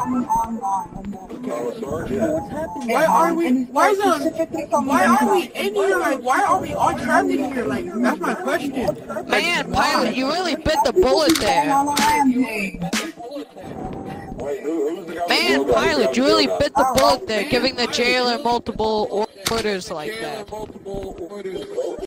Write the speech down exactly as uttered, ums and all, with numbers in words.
Why are we? Why is the? Why are we in here? Like, why are we all trapped in here? Like, that's my question. Man, Pilot, you really bit the bullet there. Man, Pilot, you really bit the bullet there, giving the jailer multiple orders like that.